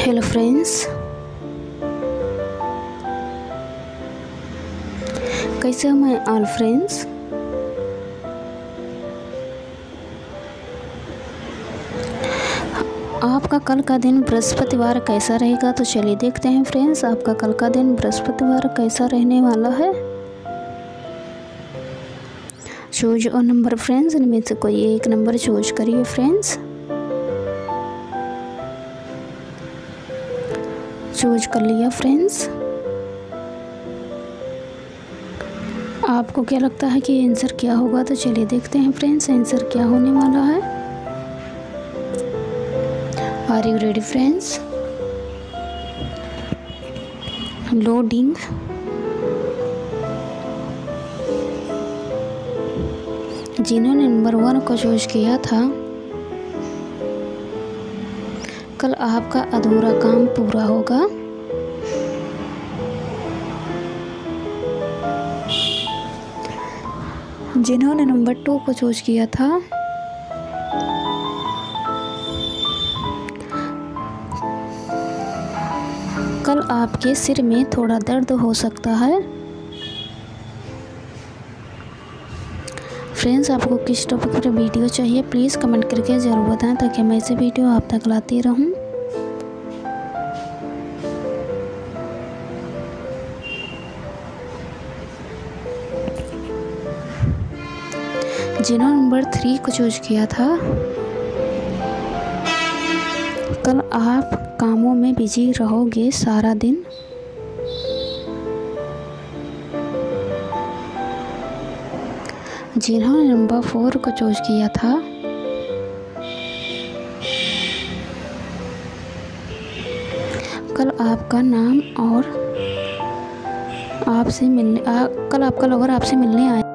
Hello friends, कैसे हो मैं ऑल फ्रेंड्स। आपका कल का दिन बृहस्पतिवार कैसा रहेगा, तो चलिए देखते हैं फ्रेंड्स आपका कल का दिन बृहस्पतिवार कैसा रहने वाला है। चूज और नंबर फ्रेंड्स, इनमें से कोई एक नंबर चूज करिए फ्रेंड्स। चूज कर लिया फ्रेंड्स। आपको क्या लगता है कि आंसर क्या होगा, तो चलिए देखते हैं फ्रेंड्स आंसर क्या होने वाला है। Are you ready friends? Loading. जिन्होंने नंबर 1 को चूज किया था, कल आपका अधूरा काम पूरा होगा। जिन्होंने नंबर 2 को चूज किया था, कल आपके सिर में थोड़ा दर्द हो सकता है। फ्रेंड्स, आपको किस टॉपिक पर वीडियो चाहिए प्लीज़ कमेंट करके ज़रूर बताएं, ताकि मैं ऐसे वीडियो आप तक लाती रहूं। जिन्होंने नंबर 3 को चूज किया था, कल आप कामों में बिजी रहोगे सारा दिन। जिन्होंने नंबर 4 को चूज किया था, कल आपका नाम और आपसे मिलने कल आपका लवर आपसे मिलने आए।